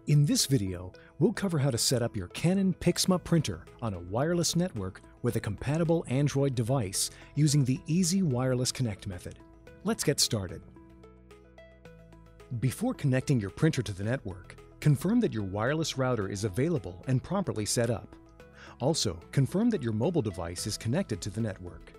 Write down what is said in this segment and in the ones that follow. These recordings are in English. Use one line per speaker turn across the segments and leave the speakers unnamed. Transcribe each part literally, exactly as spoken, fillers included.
In this video, we'll cover how to set up your Canon PIXMA printer on a wireless network with a compatible Android device using the Easy Wireless Connect method. Let's get started. Before connecting your printer to the network, confirm that your wireless router is available and properly set up. Also, confirm that your mobile device is connected to the network.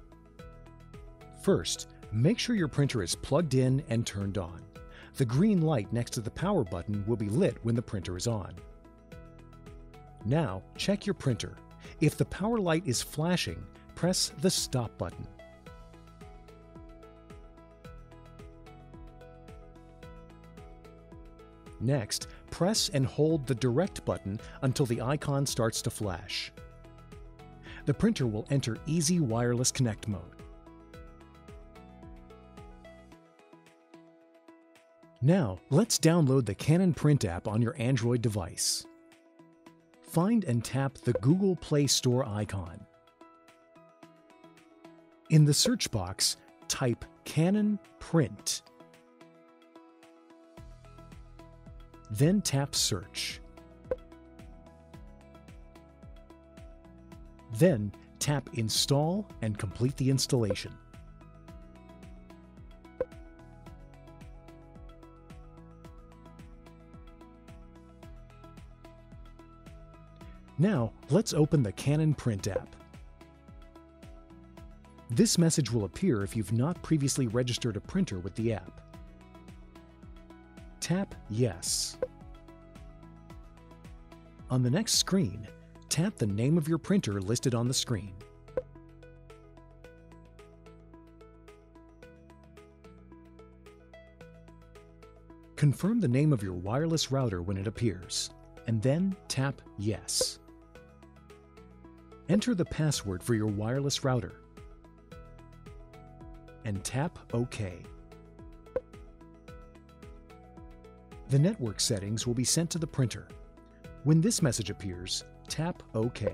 First, make sure your printer is plugged in and turned on. The green light next to the power button will be lit when the printer is on. Now, check your printer. If the power light is flashing, press the stop button. Next, press and hold the direct button until the icon starts to flash. The printer will enter Easy Wireless Connect mode. Now, let's download the Canon Print app on your Android device. Find and tap the Google Play Store icon. In the search box, type Canon Print. Then tap Search. Then tap Install and complete the installation. Now, let's open the Canon Print app. This message will appear if you've not previously registered a printer with the app. Tap Yes. On the next screen, tap the name of your printer listed on the screen. Confirm the name of your wireless router when it appears, and then tap Yes. Enter the password for your wireless router and tap OK. The network settings will be sent to the printer. When this message appears, tap OK.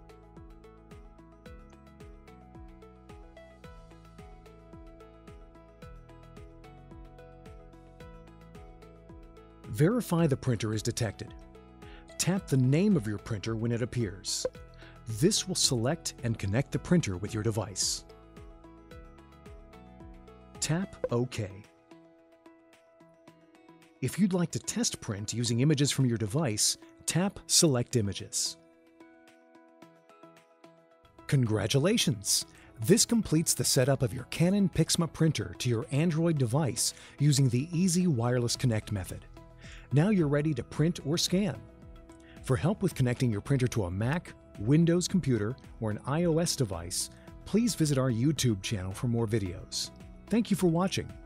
Verify the printer is detected. Tap the name of your printer when it appears. This will select and connect the printer with your device. Tap OK. If you'd like to test print using images from your device, tap Select Images. Congratulations! This completes the setup of your Canon PIXMA printer to your Android device using the Easy Wireless Connect method. Now you're ready to print or scan. For help with connecting your printer to a Mac, Windows computer, or an iOS device, please visit our YouTube channel for more videos. Thank you for watching.